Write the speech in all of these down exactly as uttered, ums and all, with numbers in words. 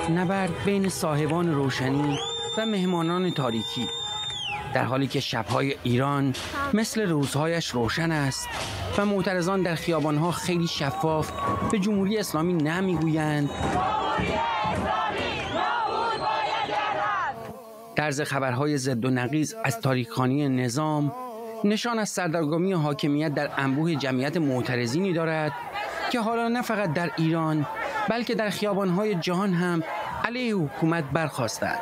نبرد بین صاحبان روشنی و مهمانان تاریکی، در حالی که شب‌های ایران مثل روزهایش روشن است و معترضان در خیابان‌ها خیلی شفاف به جمهوری اسلامی نمیگویند. طرز خبرهای ضد و نقیض از تاریخ‌خوانی نظام نشان از سردرگمی حاکمیت در انبوه جمعیت معترضینی دارد که حالا نه فقط در ایران بلکه در خیابان‌های جهان هم علیه حکومت برخاستند.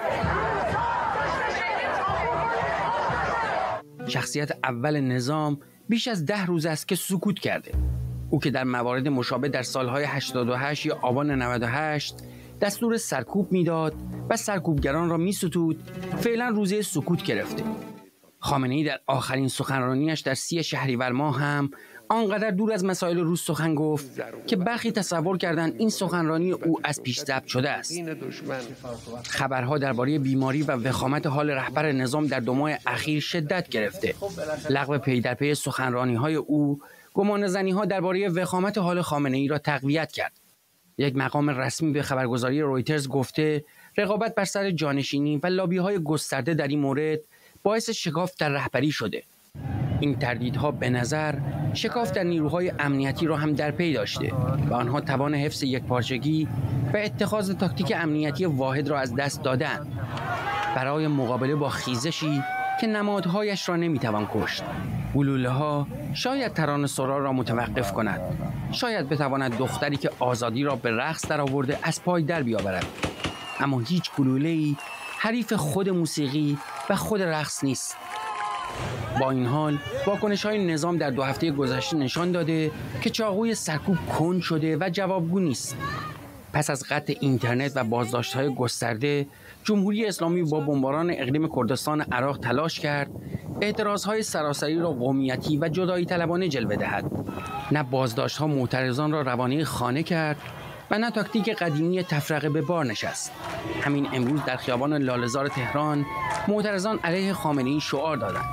شخصیت اول نظام بیش از ده روز است که سکوت کرده. او که در موارد مشابه در سالهای هشتاد و هشت یا آبان نود و هشت دستور سرکوب میداد و سرکوبگران را میستود، فعلا روزه سکوت گرفته. خامنه‌ای در آخرین سخنرانیش در سی شهریور ماه هم آنقدر دور از مسائل روز سخن گفت که برخی تصور کردند این سخنرانی او از پیش ضبط شده است. خبرها درباره بیماری و وخامت حال رهبر نظام در دو ماه اخیر شدت گرفته. لغو پی در پی سخنرانی‌های او گمانه‌زنی‌ها درباره وخامت حال خامنه‌ای را تقویت کرد. یک مقام رسمی به خبرگزاری رویترز گفته رقابت بر سر جانشینی و لابی‌های گسترده در این مورد باعث شکاف در رهبری شده. این تردیدها به نظر شکاف در نیروهای امنیتی را هم در پی داشته و آنها توان حفظ یکپارچگی و اتخاذ تاکتیک امنیتی واحد را از دست دادند برای مقابله با خیزشی که نمادهایش را نمیتوان کشت. گلوله ها شاید ترانه سرا را متوقف کند، شاید بتواند دختری که آزادی را به رقص درآورده از پای در بیاورد، اما هیچ گلوله‌ای حریف خود موسیقی و خود رقص نیست. با این حال واکنش‌های نظام در دو هفته گذشته نشان داده که چاقوی سرکوب کند شده و جوابگو نیست. پس از قطع اینترنت و بازداشت‌های گسترده، جمهوری اسلامی با بمباران اقلیم کردستان عراق تلاش کرد اعتراضهای سراسری را قومیتی و جدایی طلبانه جلوه دهد. نه بازداشت‌ها معترضان را روانه خانه کرد و نه تاکتیک قدیمی تفرقه به بار نشست. همین امروز در خیابان لاله‌زار تهران معترضان علیه خامنه‌ای شعار دادند.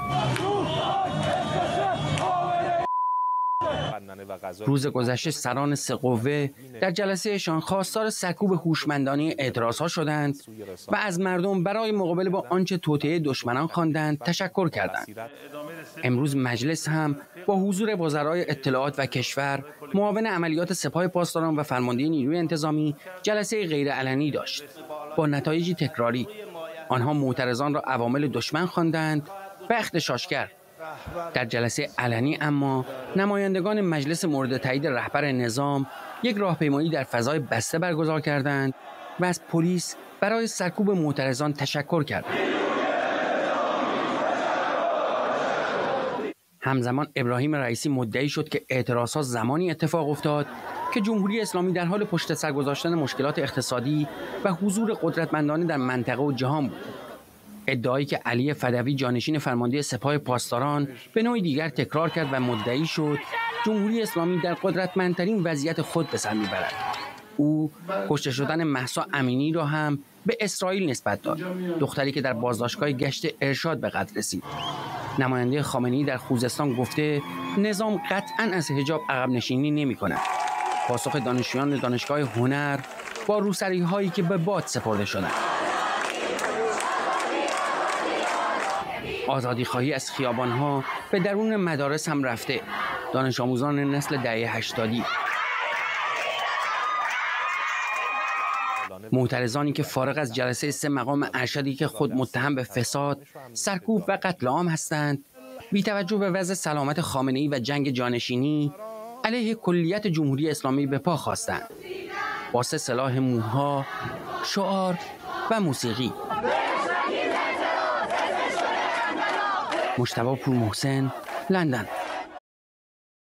روز گذشته سران سه قوه در جلسهشان خواستار سرکوب هوشمندانه اعتراضها شدند و از مردم برای مقابله با آنچه توطئه دشمنان خواندند تشکر کردند. امروز مجلس هم با حضور وزرای اطلاعات و کشور، معاون عملیات سپاه پاسداران و فرمانده نیروی انتظامی جلسه غیرعلنی داشت با نتایجی تکراری. آنها معترضان را عوامل دشمن خواندند و اغتشاشگر. در جلسه علنی اما نمایندگان مجلس مورد تایید رهبر نظام یک راهپیمایی در فضای بسته برگزار کردند و از پلیس برای سرکوب معترضان تشکر کردند. همزمان ابراهیم رئیسی مدعی شد که اعتراضات زمانی اتفاق افتاد که جمهوری اسلامی در حال پشت سر گذاشتن مشکلات اقتصادی و حضور قدرتمندانه در منطقه و جهان بود. ادعایی که علی فدوی جانشین فرمانده سپاه پاسداران به نوعی دیگر تکرار کرد و مدعی شد جمهوری اسلامی در قدرتمندترین وضعیت خود به سر میبرد. او کشته شدن مهسا امینی را هم به اسرائیل نسبت داد، دختری که در بازداشتگاه گشت ارشاد به قتل رسید. نماینده خامنه‌ای در خوزستان گفته نظام قطعاً از حجاب عقب نشینی نمی‌کند. پاسخ دانشجویان دانشگاه هنر با روسری‌هایی که به باد سپرده شدند. آزادی‌خواهی از خیابان‌ها به درون مدارس هم رفته. دانش آموزان نسل دهه هشتادی، معترضانی که فارغ از جلسه سه مقام ارشدی که خود متهم به فساد، سرکوب و قتل عام هستند، بی توجه به وضع سلامت خامنه‌ای و جنگ جانشینی علیه کلیت جمهوری اسلامی به پا خواستند. با سه سلاح موها، شعار و موسیقی. مجتبی پورمحسن، لندن.